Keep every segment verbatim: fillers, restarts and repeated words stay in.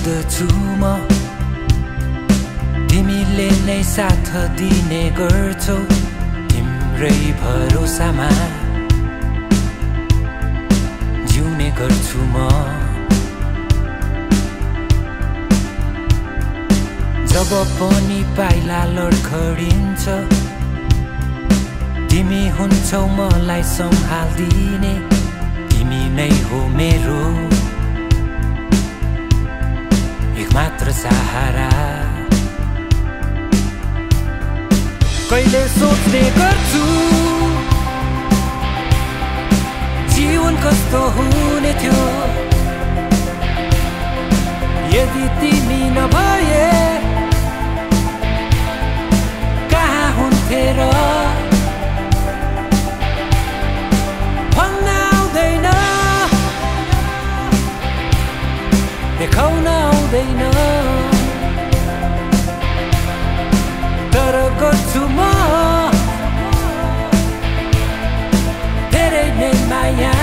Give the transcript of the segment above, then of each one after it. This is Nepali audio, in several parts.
सोध्छु म तिमीले नै साथ दिने गर्छौ तिम्रै भरोसामा जिउने गर्छु म जब पनि पाइला लड्खडिन्छ तिमी हुन्छौ मलाई सम्हाल्दिने तिमी नै हो मेरो एकमात्र सहारा कहिले सोच्ने गर्छु जीवन कस्तो हुने थियो यदि तिमी नभए कहाँ हुन्थे र भन्न आउँदैन देखाउन आउँदैन तर गर्छु म धेरै नै माया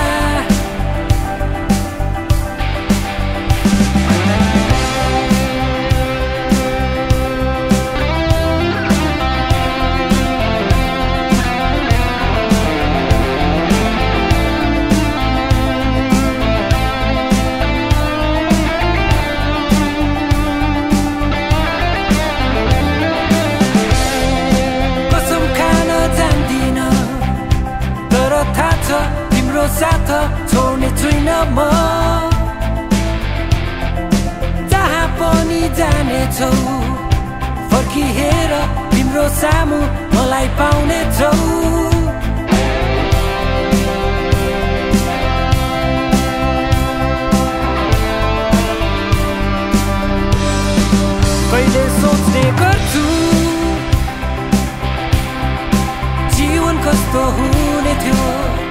तिम्रो साथ छोड्ने छुइन म जहाँ पनि जानेछौ फर्किएर तिम्रो सामु मलाई पाउनेछौ कहिले सोच्ने गर्छु जीवन कस्तो हुने थियो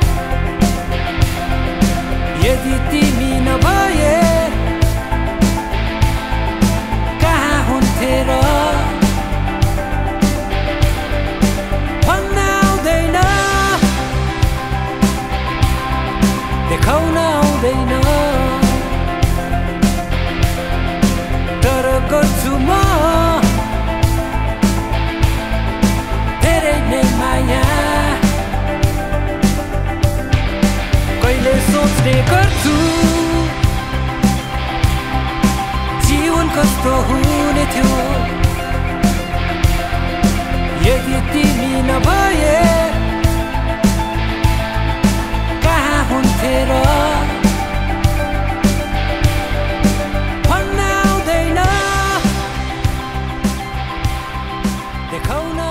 यदि तिमी नभए कहाँ हुन्थे र भन्न आउँदैन देखाउन आउँदैन तर गर्छु म धेरै नै माया कहिले सोच्ने गर्छु जीवन कस्तो हुने थियो यदि तिमी नभए कहाँ हुन्थे र भन्न आउँदैन देखाउन